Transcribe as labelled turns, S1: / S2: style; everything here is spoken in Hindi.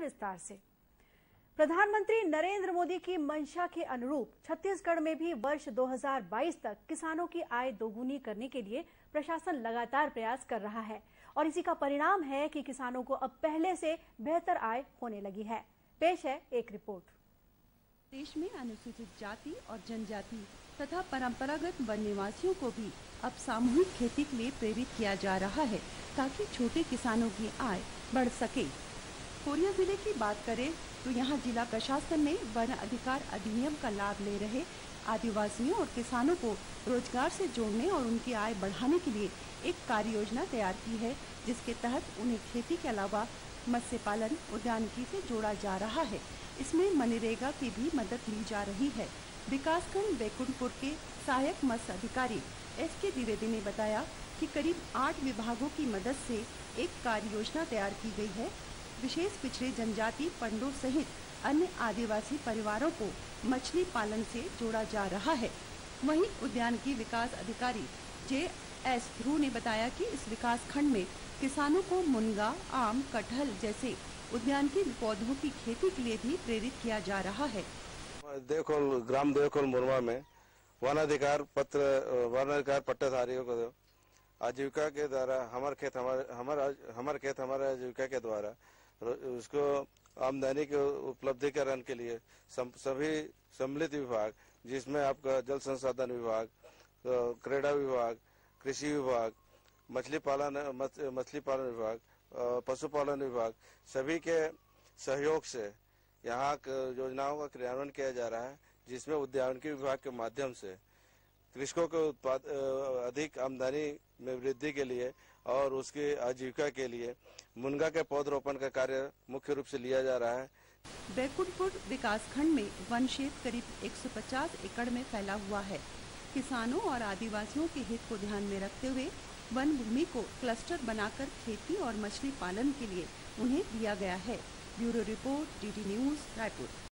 S1: विस्तार से। प्रधानमंत्री नरेंद्र मोदी की मंशा के अनुरूप छत्तीसगढ़ में भी वर्ष 2022 तक किसानों की आय दोगुनी करने के लिए प्रशासन लगातार प्रयास कर रहा है और इसी का परिणाम है कि किसानों को अब पहले से बेहतर आय होने लगी है। पेश है एक रिपोर्ट।
S2: देश में अनुसूचित जाति और जनजाति तथा परंपरागत वन निवासियों को भी अब सामूहिक खेती के लिए प्रेरित किया जा रहा है ताकि छोटे किसानों की आय बढ़ सके। कोरिया जिले की बात करें तो यहाँ जिला प्रशासन ने वन अधिकार अधिनियम का लाभ ले रहे आदिवासियों और किसानों को रोजगार से जोड़ने और उनकी आय बढ़ाने के लिए एक कार्य योजना तैयार की है, जिसके तहत उन्हें खेती के अलावा मत्स्य पालन, उद्यानिकी से जोड़ा जा रहा है। इसमें मनरेगा की भी मदद ली जा रही है। विकासखंड बैकुंठपुर के सहायक मत्स्य अधिकारी एस.के. द्विवेदी ने बताया कि करीब 8 विभागों की मदद से एक कार्य योजना तैयार की गई है। विशेष पिछड़े जनजाति पंडों सहित अन्य आदिवासी परिवारों को मछली पालन से जोड़ा जा रहा है। वहीं उद्यानिकी विकास अधिकारी जे.एस. ध्रुव ने बताया कि इस विकास खंड में किसानों को मुनगा, आम, कटहल जैसे उद्यानिकी पौधों की खेती के लिए भी प्रेरित किया जा रहा है।
S3: ग्राम देवखोल मुरमा में वन अधिकार पट्टेधारियों को आजीविका के द्वारा हमारे खेत हमारा आजीविका के द्वारा उसको आमदनी के उपलब्धिकरण के लिए सभी सम्मिलित विभाग, जिसमें आपका जल संसाधन विभाग, क्रीड़ा विभाग, कृषि विभाग, मछली पालन विभाग, पशुपालन विभाग, सभी के सहयोग से यहाँ योजनाओं का क्रियान्वयन किया जा रहा है, जिसमें उद्यानिकी विभाग के माध्यम से कृषकों के अधिक आमदनी में वृद्धि के लिए और उसकी आजीविका के लिए मुनगा के पौधरोपण का कार्य मुख्य रूप से लिया जा रहा है।
S2: बैकुंठपुर विकासखंड में वन क्षेत्र करीब 150 एकड़ में फैला हुआ है। किसानों और आदिवासियों के हित को ध्यान में रखते हुए वन भूमि को क्लस्टर बनाकर खेती और मछली पालन के लिए उन्हें दिया गया है। Bureau report, DD news, Raipur.